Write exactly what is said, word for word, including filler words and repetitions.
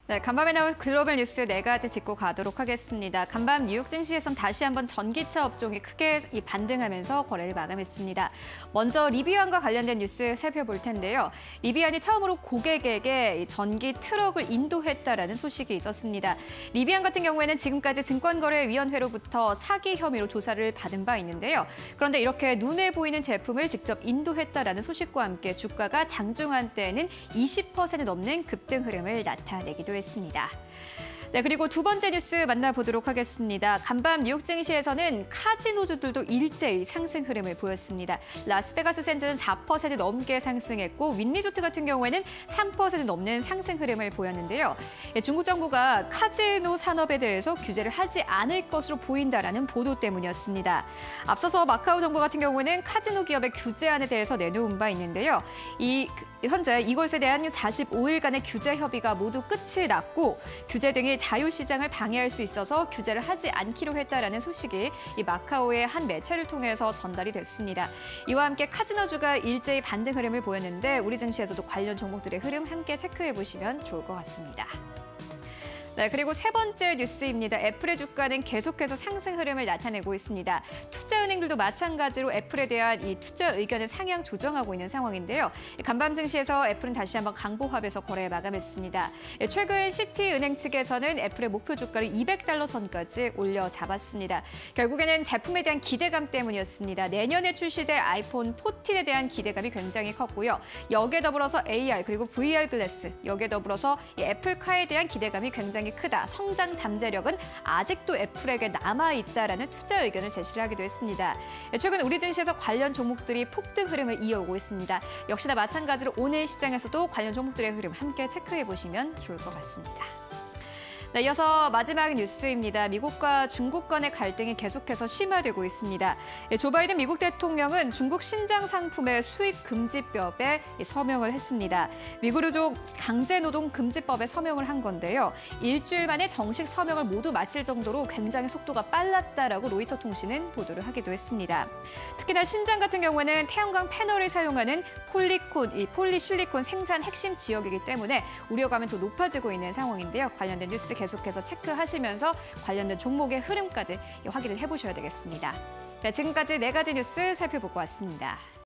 네, 간밤에 나올 글로벌 뉴스 네 가지 짚고 가도록 하겠습니다. 간밤 뉴욕 증시에선 다시 한번 전기차 업종이 크게 반등하면서 거래를 마감했습니다. 먼저 리비안과 관련된 뉴스 살펴볼 텐데요. 리비안이 처음으로 고객에게 전기 트럭을 인도했다라는 소식이 있었습니다. 리비안 같은 경우에는 지금까지 증권거래위원회로부터 사기 혐의로 조사를 받은 바 있는데요. 그런데 이렇게 눈에 보이는 제품을 직접 인도했다라는 소식과 함께 주가가 장중 한때는 이십 퍼센트 넘는 급등 흐름을 나타내기도 했습니다. 했습니다. 네, 그리고 두 번째 뉴스 만나보도록 하겠습니다. 간밤 뉴욕 증시에서는 카지노주들도 일제히 상승 흐름을 보였습니다. 라스베가스 샌즈는 사 퍼센트 넘게 상승했고 윈리조트 같은 경우에는 삼 퍼센트 넘는 상승 흐름을 보였는데요. 예, 중국 정부가 카지노 산업에 대해서 규제를 하지 않을 것으로 보인다라는 보도 때문이었습니다. 앞서서 마카오 정부 같은 경우는 카지노 기업의 규제안에 대해서 내놓은 바 있는데요. 이 현재 이것에 대한 사십오 일간의 규제 협의가 모두 끝이 났고 규제 등이 자유시장을 방해할 수 있어서 규제를 하지 않기로 했다라는 소식이 이 마카오의 한 매체를 통해서 전달이 됐습니다. 이와 함께 카지노주가 일제히 반등 흐름을 보였는데 우리 증시에서도 관련 종목들의 흐름 함께 체크해 보시면 좋을 것 같습니다. 네, 그리고 세 번째 뉴스입니다. 애플의 주가는 계속해서 상승 흐름을 나타내고 있습니다. 투자은행들도 마찬가지로 애플에 대한 이 투자 의견을 상향 조정하고 있는 상황인데요. 간밤 증시에서 애플은 다시 한번 강보합에서 거래 마감했습니다. 최근 시티은행 측에서는 애플의 목표 주가를 이백 달러 선까지 올려 잡았습니다. 결국에는 제품에 대한 기대감 때문이었습니다. 내년에 출시될 아이폰 십사에 대한 기대감이 굉장히 컸고요. 여기에 더불어서 에이알 그리고 브이알 글래스, 여기에 더불어서 이 애플카에 대한 기대감이 굉장히 크다. 성장 잠재력은 아직도 애플에게 남아있다라는 투자 의견을 제시를 하기도 했습니다. 최근 우리 증시에서 관련 종목들이 폭등 흐름을 이어오고 있습니다. 역시나 마찬가지로 오늘 시장에서도 관련 종목들의 흐름 함께 체크해 보시면 좋을 것 같습니다. 네, 이어서 마지막 뉴스입니다. 미국과 중국 간의 갈등이 계속해서 심화되고 있습니다. 조 바이든 미국 대통령은 중국 신장 상품의 수입 금지법에 서명을 했습니다. 미국의족 강제노동 금지법에 서명을 한 건데요. 일주일 만에 정식 서명을 모두 마칠 정도로 굉장히 속도가 빨랐다라고 로이터 통신은 보도를 하기도 했습니다. 특히나 신장 같은 경우에는 태양광 패널을 사용하는 폴리콘, 이 폴리실리콘 생산 핵심 지역이기 때문에 우려감은 더 높아지고 있는 상황인데요. 관련된 뉴스 계속해서 체크하시면서 관련된 종목의 흐름까지 확인을 해보셔야 되겠습니다. 네, 지금까지 네 가지 뉴스 살펴보고 왔습니다.